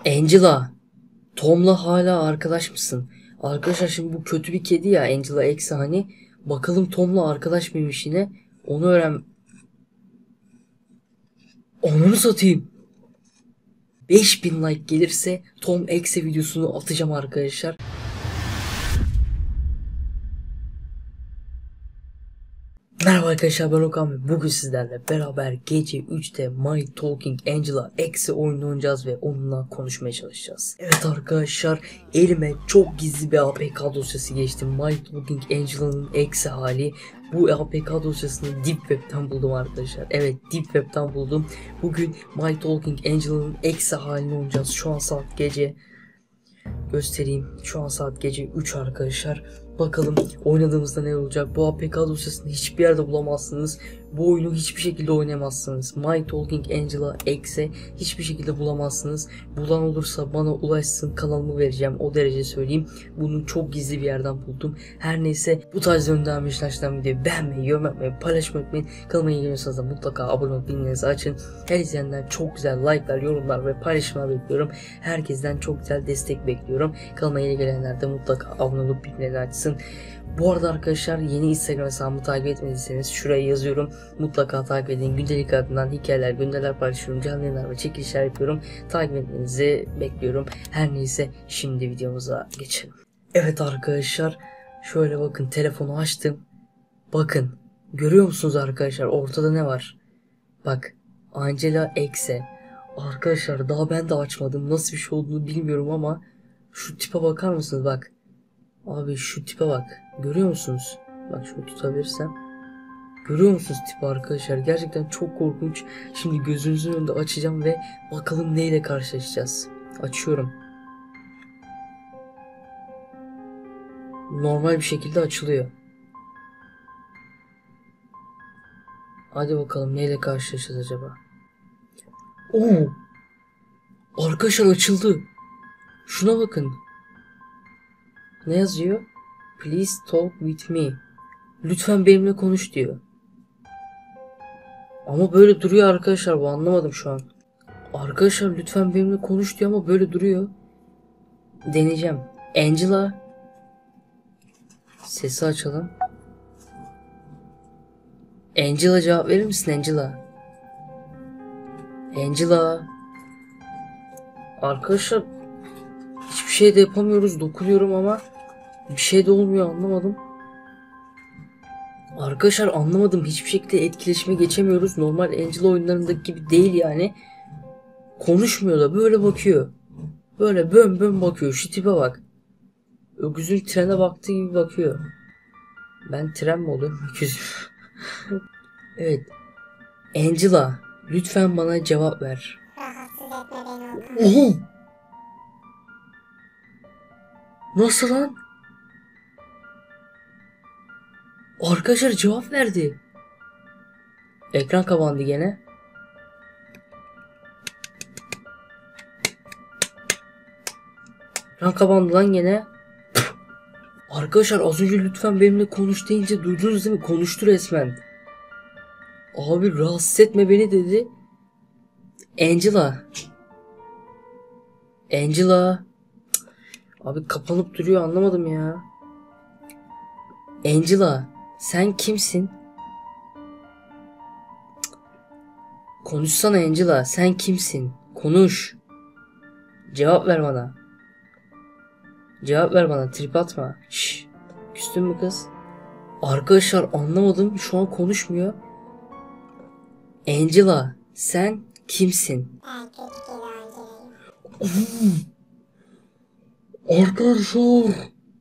Angela, Tom'la hala arkadaş mısın? Arkadaşlar şimdi bu kötü bir kedi ya, Angela eksi hani. Bakalım Tom'la arkadaş mıymış yine? Onu öğren... Onu satayım. 5000 like gelirse Tom eksi videosunu atacağım arkadaşlar. Merhaba arkadaşlar, ben Okan ve bugün sizlerle beraber gece 3'te My Talking Angela eksi oyunu oynayacağız ve onunla konuşmaya çalışacağız. Evet arkadaşlar, elime çok gizli bir APK dosyası geçti. My Talking Angela'nın eksi hali. Bu APK dosyasını Deep Web'ten buldum arkadaşlar. Evet, Deep Web'ten buldum. Bugün My Talking Angela'nın eksi halini oynayacağız. Şu an saat gece... Göstereyim. Şu an saat gece 3 arkadaşlar. Bakalım oynadığımızda ne olacak. Bu APK dosyasını hiçbir yerde bulamazsınız. Bu oyunu hiçbir şekilde oynayamazsınız. My Talking Angela exe hiçbir şekilde bulamazsınız. Bulan olursa bana ulaşsın, kanalımı vereceğim. O derece söyleyeyim. Bunu çok gizli bir yerden buldum. Her neyse, bu tarz yönden işlerden videoyu beğenmeyi, yorum yapmayı, paylaşmayı unutmayın. Kanalıma ilgileniyorsanız da mutlaka abone olup bildirimlerinizi açın. Her izleyenler çok güzel like'lar, yorumlar ve paylaşımlar bekliyorum. Herkesten çok güzel destek bekliyorum. Kanalıma yeni gelenler de mutlaka abone olup bildirimleri açsın. Bu arada arkadaşlar, yeni Instagram hesabımı takip etmediyseniz şuraya yazıyorum. Mutlaka takip edin. Gündelik adından hikayeler, gündeler paylaşıyorum. Canlı yayınlar ve çekilişler yapıyorum. Takip etmenizi bekliyorum. Her neyse, şimdi videomuza geçelim. Evet arkadaşlar, şöyle bakın, telefonu açtım. Bakın, görüyor musunuz arkadaşlar, ortada ne var? Bak, Angela exe. Arkadaşlar daha ben de açmadım. Nasıl bir şey olduğunu bilmiyorum ama şu tipe bakar mısınız? Bak. Abi şu tipe bak. Görüyor musunuz? Bak şunu tutabilirsem. Görüyor musunuz tipi arkadaşlar? Gerçekten çok korkunç. Şimdi gözünüzün önünde açacağım ve bakalım neyle karşılaşacağız. Açıyorum. Normal bir şekilde açılıyor. Hadi bakalım neyle karşılaşacağız acaba? Oo! Arkadaşlar açıldı. Şuna bakın. Ne yazıyor? Please talk with me. Lütfen benimle konuş diyor. Ama böyle duruyor arkadaşlar, bu anlamadım şu an. Arkadaşlar lütfen benimle konuş diyor ama böyle duruyor. Deneyeceğim. Angela. Sesi açalım. Angela, cevap verir misin Angela? Angela. Arkadaşlar hiçbir şey de yapamıyoruz. Dokunuyorum ama bir şey de olmuyor, anlamadım. Arkadaşlar anlamadım. Hiçbir şekilde etkileşime geçemiyoruz. Normal Angela oyunlarındaki gibi değil yani. Konuşmuyor da böyle bakıyor. Böyle bön bön bakıyor. Şu tipe bak. Öküzün trene baktığı gibi bakıyor. Ben tren mi oluyorum? Öküzüm. Evet. Angela, lütfen bana cevap ver. Rahatsız etme beni Okan. Oha! Nasıl lan? Arkadaşlar cevap verdi. Ekran kapandı gene. Ekran kapandı lan gene. Arkadaşlar az önce lütfen benimle konuş deyince duydunuz değil mi? Konuştu resmen. Abi rahatsız etme beni dedi. Angela. Angela. Abi kapanıp duruyor, anlamadım ya. Angela, sen kimsin? Konuşsana Angela, sen kimsin? Konuş. Cevap ver bana. Cevap ver bana, trip atma. Şşş. Küstün mü kız? Arkadaşlar anlamadım, şu an konuşmuyor. Angela, sen kimsin? Ben kötü kedi Angela'yım. Arkadaşlar,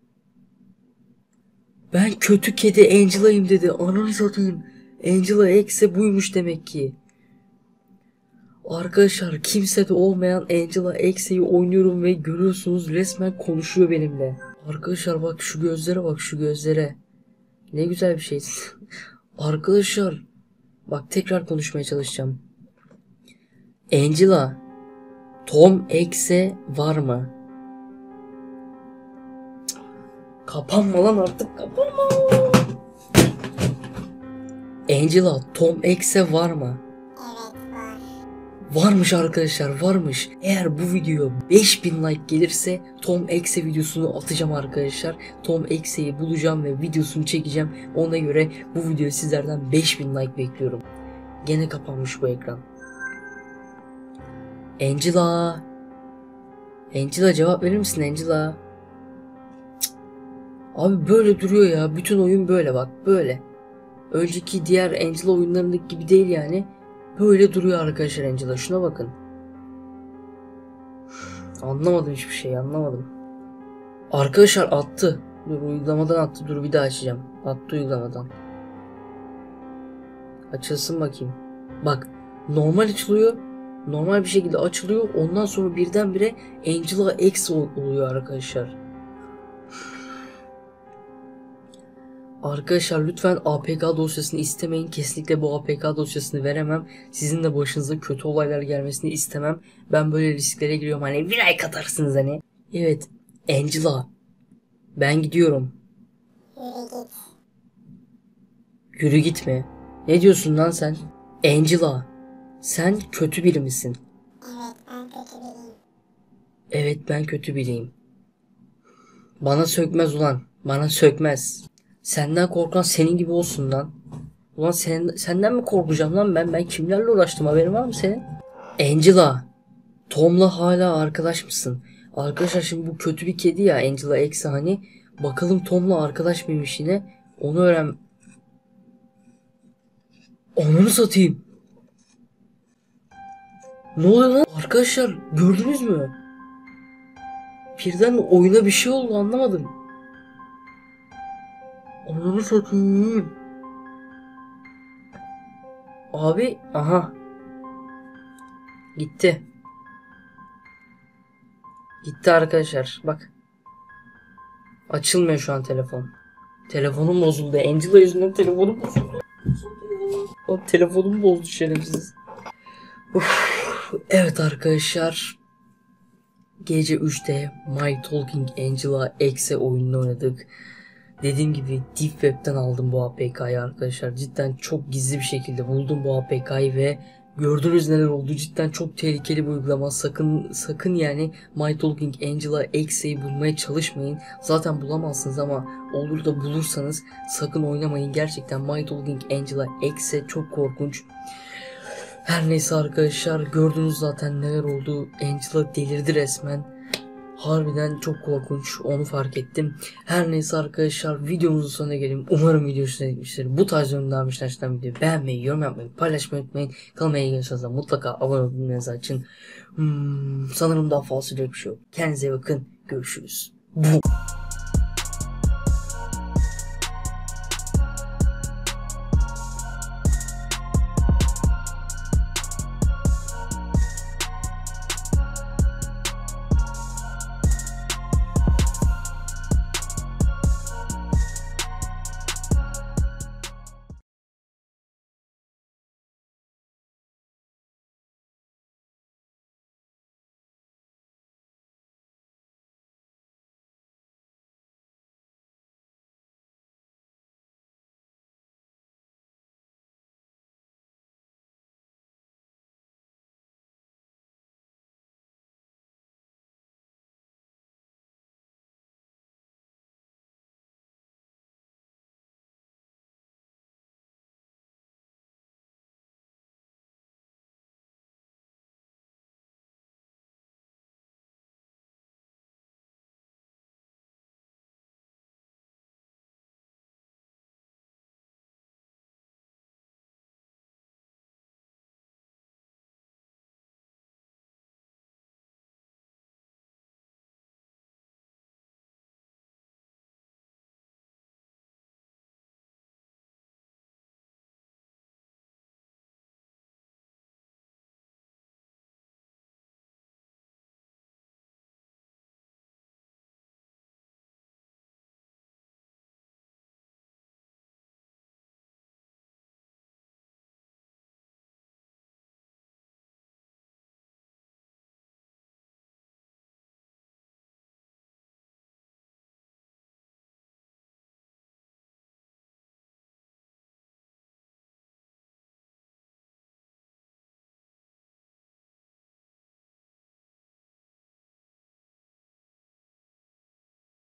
ben kötü kedi Angela'yım dedi. Ananı satayım. Angela exe buymuş demek ki. Arkadaşlar kimsede olmayan Angela exe'yi oynuyorum ve görüyorsunuz resmen konuşuyor benimle. Arkadaşlar bak şu gözlere, bak şu gözlere. Ne güzel bir şey. Arkadaşlar bak, tekrar konuşmaya çalışacağım. Angela, Tom exe var mı? Kapanma lan artık, kapanma. Angela, Tom exe var mı? Evet var. Varmış arkadaşlar, varmış. Eğer bu video 5000 like gelirse Tom Exe videosunu atacağım arkadaşlar. Tom Exe'yi bulacağım ve videosunu çekeceğim. Ona göre bu videoyu sizlerden 5000 like bekliyorum. Gene kapanmış bu ekran. Angela. Angela, cevap verir misin Angela? Cık. Abi böyle duruyor ya. Bütün oyun böyle, bak böyle. Önceki diğer Angela oyunlarındaki gibi değil yani. Böyle duruyor arkadaşlar Angela. Şuna bakın. Anlamadım, hiçbir şey anlamadım. Arkadaşlar attı. Dur, uygulamadan attı. Dur bir daha açacağım. Attı uygulamadan. Açılsın bakayım. Bak normal açılıyor. Normal bir şekilde açılıyor. Ondan sonra birdenbire Angela X oluyor arkadaşlar. Arkadaşlar lütfen APK dosyasını istemeyin. Kesinlikle bu APK dosyasını veremem. Sizin de başınıza kötü olaylar gelmesini istemem. Ben böyle risklere giriyorum. Hani bir ay katarsınız hani. Evet. Angela. Ben gidiyorum. Yürü git. Yürü gitme. Ne diyorsun lan sen? Angela. Sen kötü biri misin? Evet ben kötü biriyim. Evet ben kötü biriyim. Bana sökmez ulan. Bana sökmez. Senden korkan senin gibi olsun lan. Ulan senden mi korkacağım lan ben? Ben kimlerle uğraştım, haberin var mı senin? Angela. Tom'la hala arkadaş mısın? Arkadaşlar şimdi bu kötü bir kedi ya Angela X hani. Bakalım Tom'la arkadaş mıymış yine? Onu öğren... Onunu satayım. Ne oluyor lan? Arkadaşlar gördünüz mü? Birden oyuna bir şey oldu, anlamadım. Onunu satayım. Abi aha. Gitti. Gitti arkadaşlar bak. Açılmıyor şu an telefon. Telefonum bozuldu. Angela yüzünden telefonum bozuldu. O telefonum bozdu şerefsiz. Evet arkadaşlar. Gece 3'te My Talking Angela Exe oyununu oynadık. Dediğim gibi Deep Web'den aldım bu APK'yı arkadaşlar. Cidden çok gizli bir şekilde buldum bu APK'yı ve gördünüz neler oldu. Cidden çok tehlikeli bir uygulama. Sakın yani My Talking Angela Exe'yi bulmaya çalışmayın. Zaten bulamazsınız ama olur da bulursanız sakın oynamayın. Gerçekten My Talking Angela Exe çok korkunç. Her neyse arkadaşlar, gördünüz zaten neler oldu. Angela delirdi resmen. Harbiden çok korkunç, onu fark ettim. Her neyse arkadaşlar, videomuzun sonuna gelelim. Umarım video hoşuna gitmiştir. Bu tarz yorumlar videoyu beğenmeyi, yorum yapmayı, paylaşmayı unutmayın. Kanalıma ilgili mutlaka abone olmayı açın. Sanırım daha fazla bir şey yok. Kendinize bakın. Görüşürüz.